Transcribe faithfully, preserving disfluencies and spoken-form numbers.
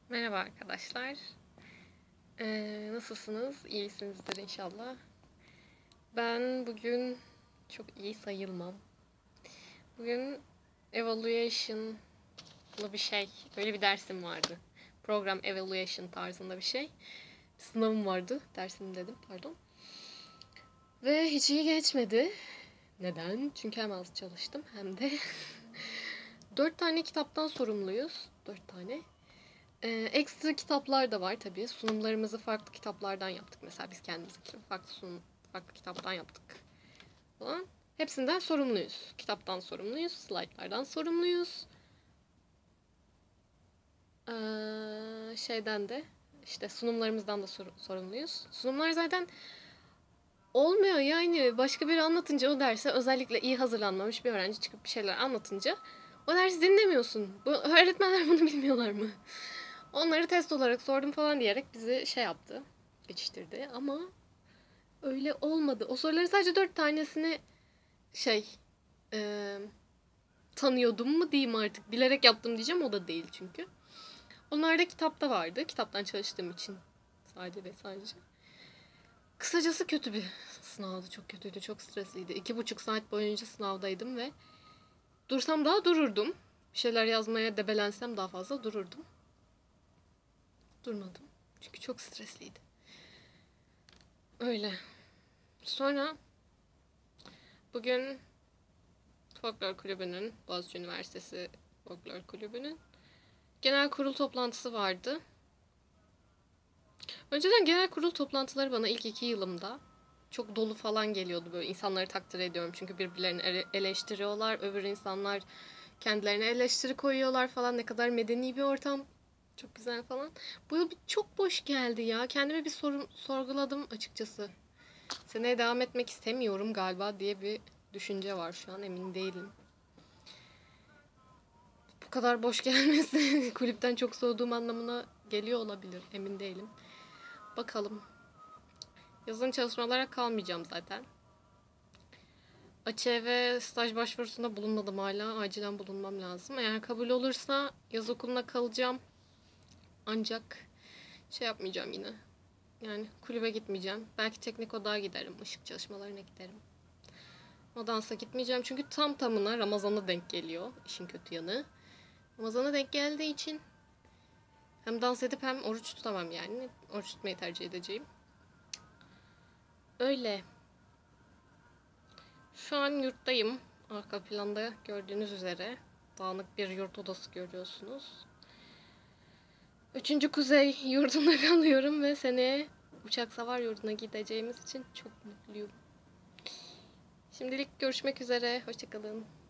Merhaba arkadaşlar. Ee, nasılsınız? İyisinizdir inşallah. Ben bugün çok iyi sayılmam. Bugün evaluation'lı bir şey, böyle bir dersim vardı. Program evaluation tarzında bir şey. Sınavım vardı, dersim dedim pardon. Ve hiç iyi geçmedi. Neden? Çünkü hem az çalıştım hem de dört tane kitaptan sorumluyuz. Dört tane. Ee, ekstra kitaplar da var tabii. Sunumlarımızı farklı kitaplardan yaptık. Mesela biz kendimiz farklı sunum, farklı kitaptan yaptık falan. Hepsinden sorumluyuz. Kitaptan sorumluyuz, slaytlardan sorumluyuz. Ee, şeyden de işte sunumlarımızdan da sor- sorumluyuz. Sunumlar zaten olmuyor yani. Başka biri anlatınca o derse, özellikle iyi hazırlanmamış bir öğrenci çıkıp bir şeyler anlatınca o dersi dinlemiyorsun. Bu öğretmenler bunu bilmiyorlar mı? Onları test olarak sordum falan diyerek bizi şey yaptı. Geçiştirdi ama öyle olmadı. O soruların sadece dört tanesini şey e, tanıyordum mu diyeyim artık. Bilerek yaptım diyeceğim, o da değil çünkü. Onlar da kitapta vardı. Kitaptan çalıştığım için sadece ve sadece. Kısacası kötü bir sınavdı. Çok kötüydü. Çok stresliydi. İki buçuk saat boyunca sınavdaydım ve dursam daha dururdum. Bir şeyler yazmaya debelensem daha fazla dururdum. Durmadım. Çünkü çok stresliydi. Öyle. Sonra bugün Folklor Kulübü'nün, Boğaziçi Üniversitesi Folklor Kulübü'nün genel kurul toplantısı vardı. Önceden genel kurul toplantıları bana ilk iki yılımda çok dolu falan geliyordu, böyle insanları takdir ediyorum. Çünkü birbirlerini eleştiriyorlar, öbür insanlar kendilerine eleştiri koyuyorlar falan, ne kadar medeni bir ortam. Çok güzel falan. Bu yıl bir çok boş geldi ya. Kendime bir sorum, sorguladım açıkçası. Seneye devam etmek istemiyorum galiba diye bir düşünce var şu an, emin değilim. Bu kadar boş gelmesi kulüpten çok soğuduğum anlamına geliyor olabilir, emin değilim. Bakalım. Yazın çalışmalara kalmayacağım zaten. Açığa ve staj başvurusunda bulunmadım hala. Acilen bulunmam lazım. Eğer kabul olursa yaz okuluna kalacağım. Ancak şey yapmayacağım yine. Yani kulübe gitmeyeceğim. Belki teknik odaya giderim. Işık çalışmalarına giderim. O dansa gitmeyeceğim çünkü tam tamına Ramazan'a denk geliyor. İşin kötü yanı. Ramazan'a denk geldiği için hem dans edip hem oruç tutamam yani. Oruç tutmayı tercih edeceğim. Öyle. Şu an yurttayım. Arka planda gördüğünüz üzere dağınık bir yurt odası görüyorsunuz. Üçüncü Kuzey yurdunda kalıyorum ve seneye uçak savar yurduna gideceğimiz için çok mutluyum. Şimdilik görüşmek üzere. Hoşçakalın.